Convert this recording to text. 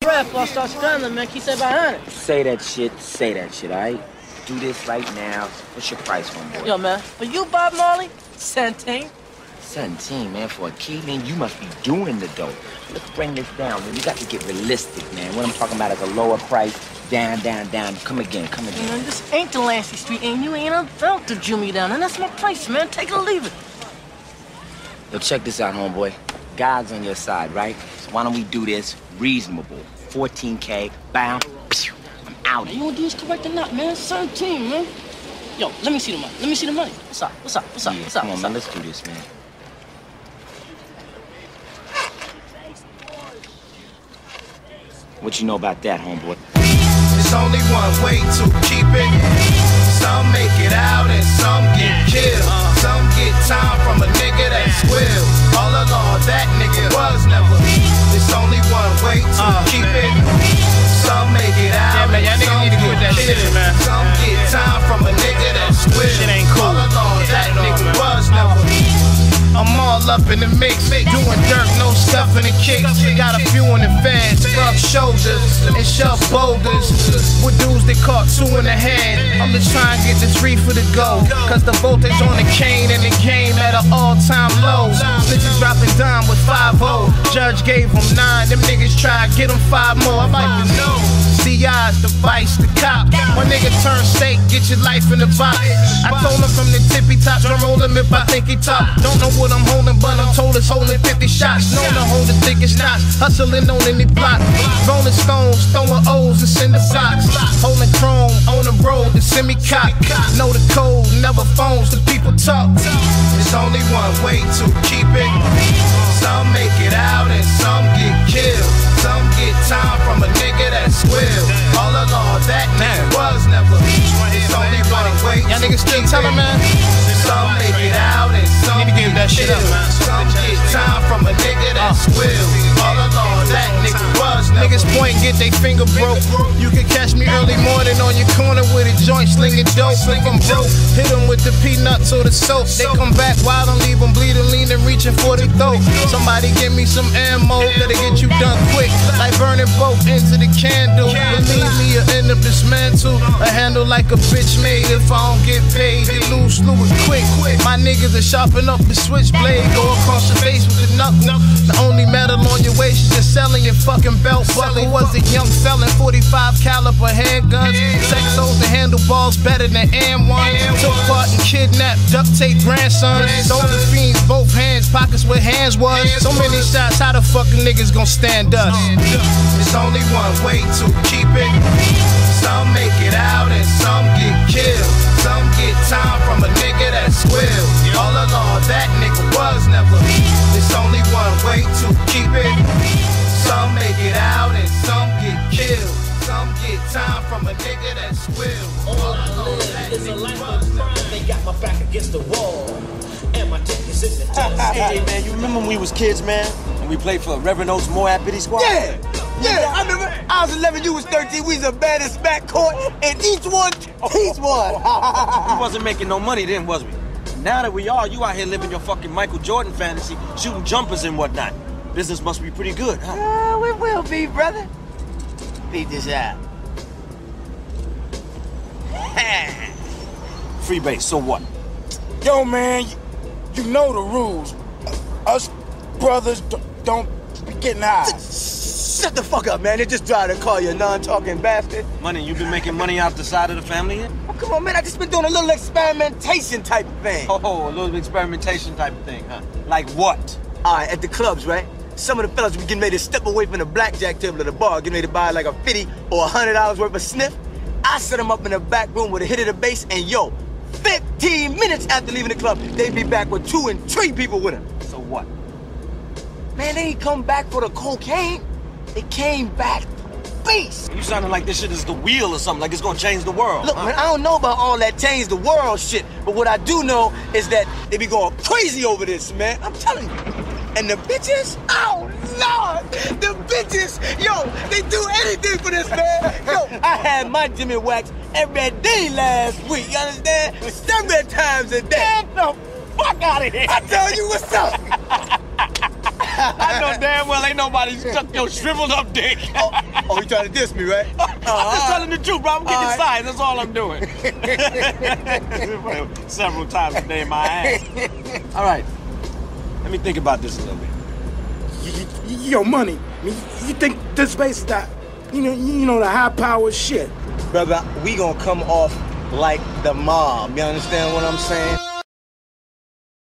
breath before I start scrambling, man. Keep that behind it. Say that shit, all right? Do this right now. What's your price, homeboy? Yo, man, for you, Bob Marley, 17. 17, man, for a key, man, you must be doing the dope. Let's bring this down, man. You got to get realistic, man. What I'm talking about is a lower price. Down. Come again. Man, this ain't the Lancy Street, and you ain't about to Jew me down, and that's my price, man. Take it or leave it. Yo, check this out, homeboy. God's on your side, right? So why don't we do this reasonable? 14K, bam, I'm out. You wanna do this correct or not, man? 17, man. Yo, let me see the money. What's up? Come on, man, let's do this, man. What you know about that, homeboy? There's only one way to keep it. Some make it out and some get killed. Some get time from a nigga that squeal. All along that nigga was never. There's only one way to keep it. Some make it out and some get killed. Some get time from a nigga that squeal. All along that nigga was never. I'm all up in the mix, doing dirt, no stuff in the kicks. Got a few in the fans, rub shoulders and shove boulders. With dudes they caught 2 in the hand. I'm just trying to get this reefer to go, cause the voltage on the cane and the game at an all-time low. Snitches dropping dime with 5-0. Judge gave them 9, them niggas try to get them 5 more. I like to know. CI's the vice, the cop. One nigga turn steak, get your life in the box. I told him from the tippy top, don't roll him if I think he top. Don't know what I'm holding, but I'm told it's holding 50 shots. Known to hold the thickest knots, hustling on any block. Rolling stones, throwing O's and send the blocks. Holding chrome on the road, the semi-cock. Know the code, never phones, the people talk. There's only one way to keep it. Some make it out and some get killed. Some get time from a nigga that squeal. All along that nigga was never. There's only one way to niggas still telling, man? Some make it out and some get that shit up, man. Some get time from a nigga that squeal. All along that nigga was never. Niggas point, get they finger broke. You can catch me early morning on your corner with a joint slinging dope. If I'm broke, hit them with the peanuts or the soap. They come back wild and leave them bleeding, leaning, reaching for the throat. Somebody give me some ammo that'll get you done quick. Like burning both ends of the candle. Believe me, you'll end up dismantled. A handle like a bitch made. If I don't get paid, they lose slew it quick. My niggas are sharpen up the switchblade. Go across your face with the knuckle. The only metal on your waist is just selling your fucking belt buckle. Was a young felon, 45 caliber handguns. Sexos and handlebars better than AM1. Took part and kidnapped, duct tape grandsons. Sold the fiends, both hands, pockets where hands was. So many shots, how the fucking niggas gon' stand us? There's only one way to keep it. Some make it out and some get killed. Some get time from a nigga that squeal. All along that nigga was never. There's only one way to keep it. Some make it out and some get killed. Some get time from a nigga that squeal. All I live is a life of crime. They got my back against the wall, and my dick is in the dust. Hey man, you remember when we was kids, man? And we played for Reverend Oaks Moab Pity Squad? Yeah, I remember. I was 11, you was 13. We was the baddest backcourt, and each one. We wasn't making no money then, was we? Now that we are, you out here living your fucking Michael Jordan fantasy, shooting jumpers and whatnot. Business must be pretty good, huh? It will be, brother. Beat this out. Free base, so what? Yo, man, you know the rules. Us brothers don't be getting high. Shut the fuck up, man. They just tried to call you a non-talking bastard. Money, you been making money out the side of the family here? Oh, come on, man. I just been doing a little experimentation type of thing. Oh, a little experimentation type of thing, huh? Like what? All right, at the clubs, right? Some of the fellas be getting ready to step away from the blackjack table at the bar, getting ready to buy like a $50 or $100 worth of sniff. I set them up in the back room with a hit of the bass, and yo, 15 minutes after leaving the club, they be back with 2 and 3 people with them. So what? Man, they ain't come back for the cocaine. They came back for the bass. You sounding like this shit is the wheel or something, like it's gonna change the world. Look, man, I don't know about all that change the world shit, but what I do know is that they be going crazy over this, man. I'm telling you. And the bitches, oh Lord, the bitches, yo, they do anything for this, man. Yo, I had my Jimmy Wax every day last week, you understand? 7 times a day. Get the fuck out of here. I tell you what's up. I know damn well ain't nobody stuck your shriveled up dick. Oh, you trying to diss me, right? I'm just telling the truth, bro. I'm getting right. size. That's all I'm doing. Several times a day in my ass. All right. Let me think about this a little bit. Yo, money. You think this base is that, you know, the high-powered shit? Brother, we gonna come off like the mob. You understand what I'm saying?